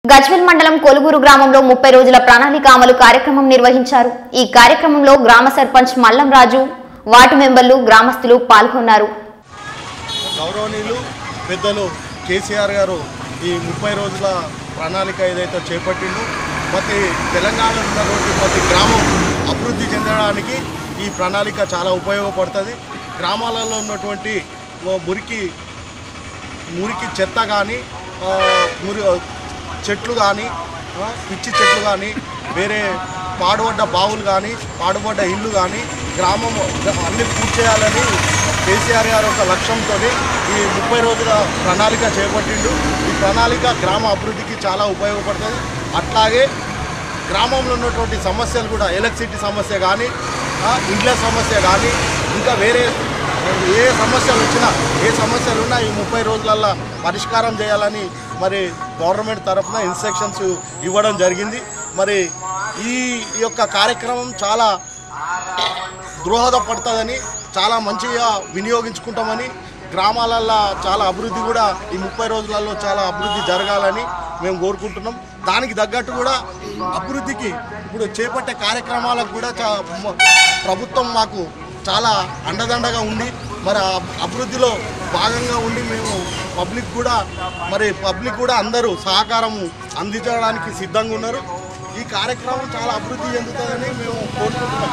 గజ్వేల్ మండలం కొలుగురు గ్రామంలో 30 రోజుల ప్రణాళిక అమలు కార్యక్రమం నిర్వహించారు. ఈ కార్యక్రమంలో గ్రామ సర్పంచ్ మల్లం రాజు, వార్డు మెంబర్లు, గ్రామస్తులు పాల్గొన్నారు. గౌరవనీయులు పెద్దలు కేసీఆర్ గారు ఈ 30 రోజుల ప్రణాళిక ఏదైతే చేపట్టిందో ప్రతి తెలంగాణలో ఉన్నటువంటి ప్రతి గ్రామం అభివృద్ధి చెందడానికి ఈ ప్రణాళిక చాలా ఉపయోగపడుతుంది. గ్రామాలలో ఉన్నటువంటి మురికి చెత్త కానీ చెట్లు కానీ పిచ్చి చెట్లు కానీ వేరే పాడుబడ్డ బావులు కానీ పాడుబడ్డ ఇళ్ళు కానీ గ్రామం అన్ని పూర్తి చేయాలని కేసీఆర్ గారు ఒక లక్ష్యంతో ఈ 30 రోజుల ప్రణాళిక చేపట్టిండు. ఈ ప్రణాళిక గ్రామ అభివృద్ధికి చాలా ఉపయోగపడుతుంది. అట్లాగే గ్రామంలో ఉన్నటువంటి సమస్యలు కూడా ఎలక్ట్రిసిటీ సమస్య కానీ ఇండ్ల సమస్య కానీ ఇంకా వేరే ఏ సమస్యలు వచ్చినా ఏ సమస్యలు ఉన్నా ఈ 30 రోజులల్లో పరిష్కారం చేయాలని మరి గవర్నమెంట్ తరఫున ఇన్స్ట్రక్షన్స్ ఇవ్వడం జరిగింది. మరి ఈ యొక్క కార్యక్రమం చాలా దోహదపడుతుందని, చాలా మంచిగా వినియోగించుకుంటామని, గ్రామాలల్లో చాలా అభివృద్ధి కూడా ఈ 30 రోజులలో చాలా అభివృద్ధి జరగాలని మేము కోరుకుంటున్నాం. దానికి తగ్గట్టు కూడా అభివృద్ధికి ఇప్పుడు చేపట్టే కార్యక్రమాలకు కూడా ప్రభుత్వం మాకు చాలా అండదండగా ఉండి మరి అభివృద్ధిలో భాగంగా ఉండి మేము పబ్లిక్ కూడా అందరూ సహకారం అందించడానికి సిద్ధంగా ఉన్నారు. ఈ కార్యక్రమం చాలా అభివృద్ధి చెందుతుందని మేము కోరుకుంటున్నాం.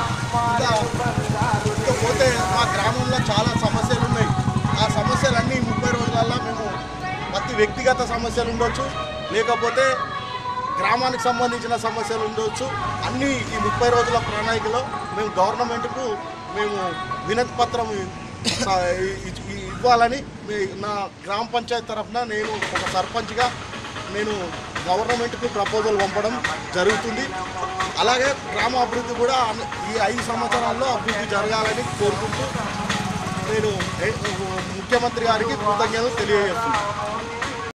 ఇకపోతే మా గ్రామంలో చాలా సమస్యలు ఉన్నాయి. ఆ సమస్యలన్నీ 30 రోజులలో మేము ప్రతి వ్యక్తిగత సమస్యలు ఉండొచ్చు, లేకపోతే గ్రామానికి సంబంధించిన సమస్యలు ఉండవచ్చు. అన్నీ ఈ 30 రోజుల ప్రణాళికలో మేము గవర్నమెంట్కు మేము వినతి పత్రం ఇవ్వాలని నా గ్రామ పంచాయతీ తరఫున నేను ఒక సర్పంచ్గా నేను గవర్నమెంట్కు ప్రపోజల్ పంపడం జరుగుతుంది. అలాగే గ్రామ అభివృద్ధి కూడా ఈ 5 సంవత్సరాల్లో అభివృద్ధి జరగాలని కోరుకుంటూ నేను ముఖ్యమంత్రి గారికి కృతజ్ఞతలు తెలియజేస్తున్నాను.